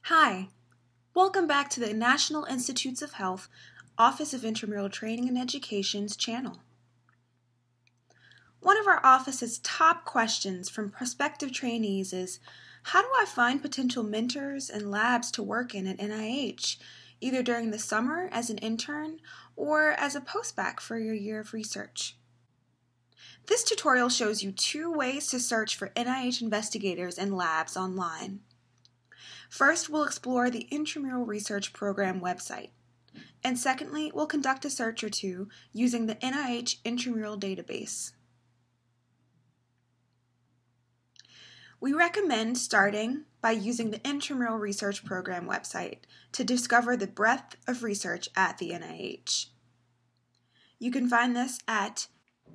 Hi, welcome back to the National Institutes of Health Office of Intramural Training and Education's channel. One of our office's top questions from prospective trainees is, how do I find potential mentors and labs to work in at NIH, either during the summer as an intern or as a postbac for your year of research? This tutorial shows you 2 ways to search for NIH investigators and labs online. First, we'll explore the Intramural Research Program website. And secondly, we'll conduct a search or two using the NIH Intramural database. We recommend starting by using the Intramural Research Program website to discover the breadth of research at the NIH. You can find this at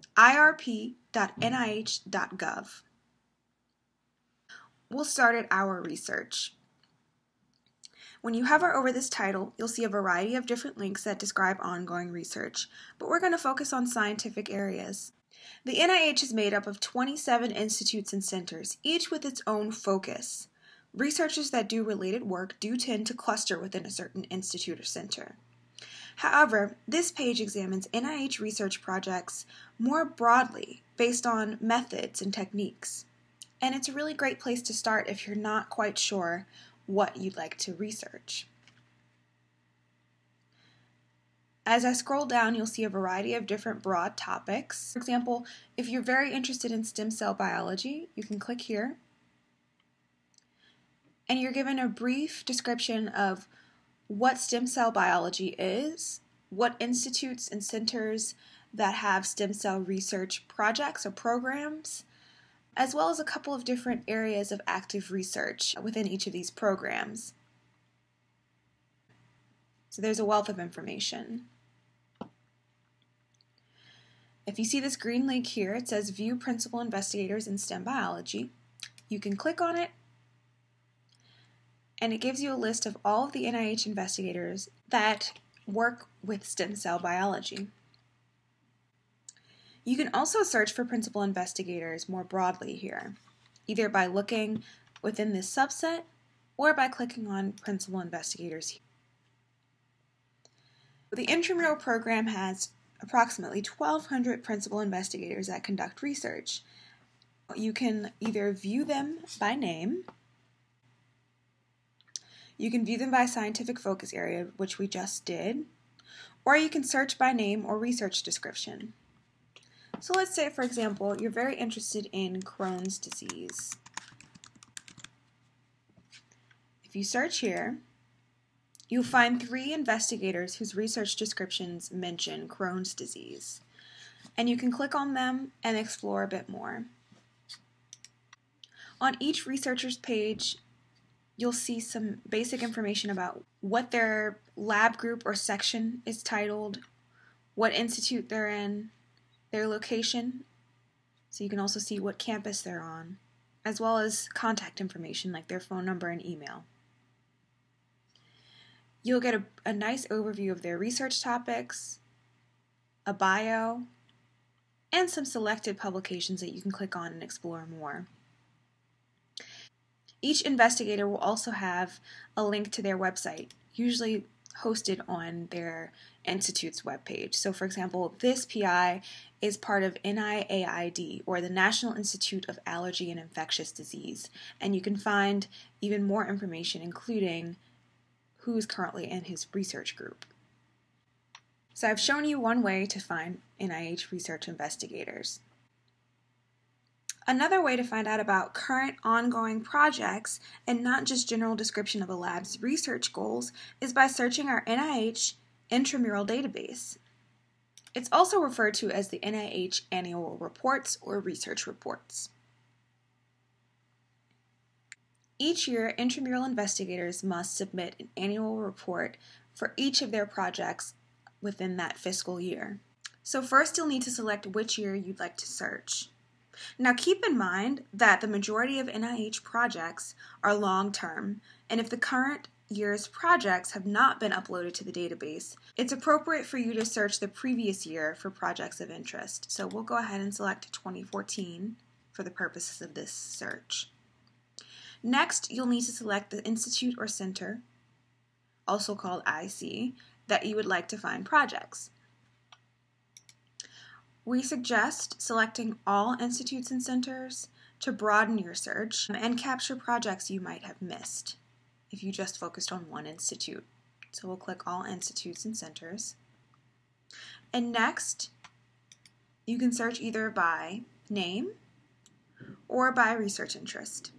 irp.nih.gov. We'll start at Our Research. When you hover over this title, you'll see a variety of different links that describe ongoing research, but we're going to focus on scientific areas. The NIH is made up of 27 institutes and centers, each with its own focus. Researchers that do related work do tend to cluster within a certain institute or center. However, this page examines NIH research projects more broadly based on methods and techniques. And it's a really great place to start if you're not quite sure what you'd like to research. As I scroll down, you'll see a variety of different broad topics. For example, if you're very interested in stem cell biology, you can click here, and you're given a brief description of what stem cell biology is, what institutes and centers that have stem cell research projects or programs, as well as a couple of different areas of active research within each of these programs. So there's a wealth of information. If you see this green link here, it says View Principal Investigators in STEM Biology. You can click on it, and it gives you a list of all of the NIH investigators that work with stem cell biology. You can also search for principal investigators more broadly here, either by looking within this subset or by clicking on principal investigators. The Intramural program has approximately 1,200 principal investigators that conduct research. You can either view them by name, you can view them by scientific focus area, which we just did, or you can search by name or research description. So let's say, for example, you're very interested in Crohn's disease. If you search here, you'll find 3 investigators whose research descriptions mention Crohn's disease. And you can click on them and explore a bit more. On each researcher's page, you'll see some basic information about what their lab group or section is titled, what institute they're in, their location, so you can also see what campus they're on, as well as contact information like their phone number and email. You'll get a nice overview of their research topics, a bio, and some selected publications that you can click on and explore more. Each investigator will also have a link to their website, usually hosted on their institute's webpage. So for example, this PI is part of NIAID, or the National Institute of Allergy and Infectious Disease, and you can find even more information, including who's currently in his research group. So I've shown you one way to find NIH research investigators. Another way to find out about current ongoing projects and not just general description of a lab's research goals is by searching our NIH Intramural database. It's also referred to as the NIH Annual Reports or Research Reports. Each year, intramural investigators must submit an annual report for each of their projects within that fiscal year. So first you'll need to select which year you'd like to search. Now keep in mind that the majority of NIH projects are long-term, and if the current year's projects have not been uploaded to the database, it's appropriate for you to search the previous year for projects of interest. So we'll go ahead and select 2014 for the purposes of this search. Next, you'll need to select the institute or center, also called IC, that you would like to find projects. We suggest selecting all institutes and centers to broaden your search and capture projects you might have missed if you just focused on one institute. So we'll click all institutes and centers. And next, you can search either by name or by research interest.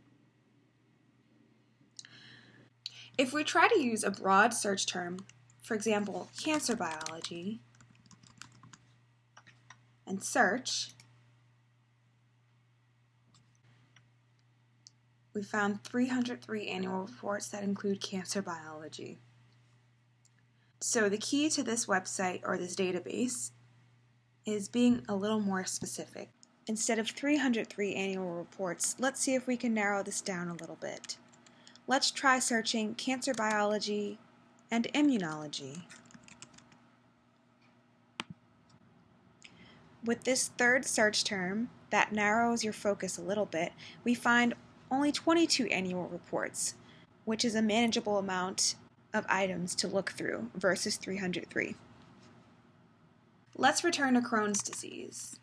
If we try to use a broad search term, for example, cancer biology, and search, we found 303 annual reports that include cancer biology. So the key to this website or this database is being a little more specific. Instead of 303 annual reports, let's see if we can narrow this down a little bit. Let's try searching cancer biology and immunology. With this third search term, that narrows your focus a little bit, we find only 22 annual reports, which is a manageable amount of items to look through versus 303. Let's return to Crohn's disease.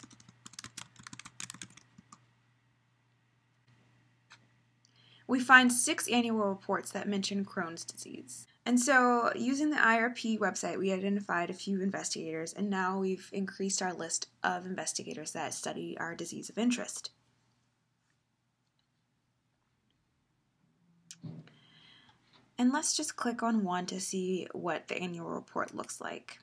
We find 6 annual reports that mention Crohn's disease. And so, using the IRP website, we identified a few investigators, and now we've increased our list of investigators that study our disease of interest. And let's just click on one to see what the annual report looks like.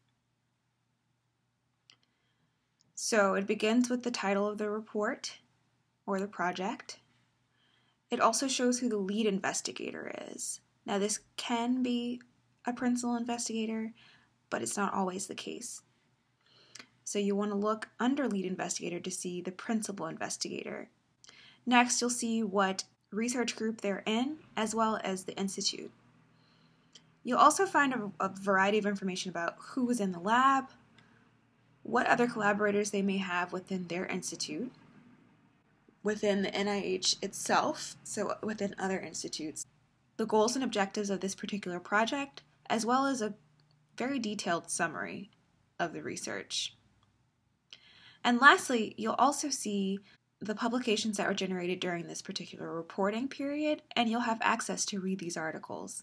So it begins with the title of the report or the project. It also shows who the lead investigator is. Now this can be a principal investigator, but it's not always the case. So you want to look under lead investigator to see the principal investigator. Next, you'll see what research group they're in, as well as the institute. You'll also find a variety of information about who was in the lab, what other collaborators they may have within their institute, within the NIH itself, so within other institutes, the goals and objectives of this particular project, as well as a very detailed summary of the research. And lastly, you'll also see the publications that were generated during this particular reporting period, and you'll have access to read these articles.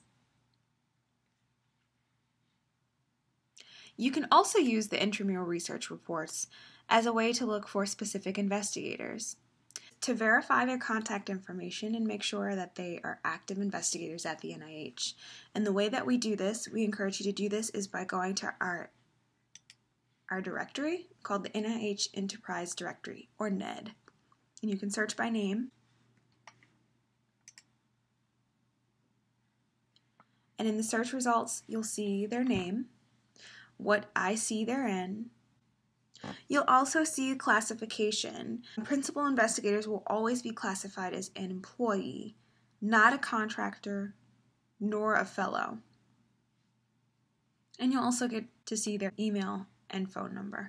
You can also use the intramural research reports as a way to look for specific investigators, to verify their contact information and make sure that they are active investigators at the NIH. And the way that we do this, we encourage you to do this, is by going to our directory called the NIH Enterprise Directory, or NED. And you can search by name. And in the search results, you'll see their name, what IC they're in. You'll also see classification. Principal investigators will always be classified as an employee, not a contractor, nor a fellow. And you'll also get to see their email and phone number.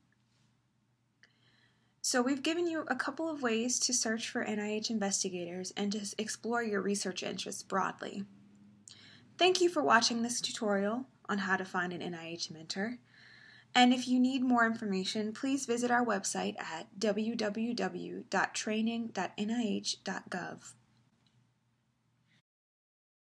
So we've given you a couple of ways to search for NIH investigators and to explore your research interests broadly. Thank you for watching this tutorial on how to find an NIH mentor. And if you need more information, please visit our website at www.training.nih.gov.